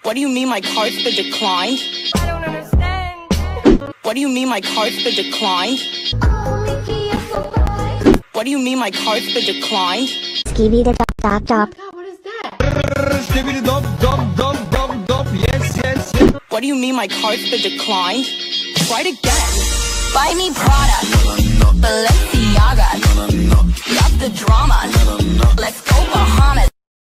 What do you mean my card's been declined? I don't understand. What do you mean my card's been declined? What do you mean my card's been declined? Skibidi dop dop dop. God, what is that? Skibidi dop dop dop dop dop. Yes, yes, yes. What do you mean my card's been declined? Try it again. Buy me Prada, Balenciaga, got the drama. Let's go Bahamas.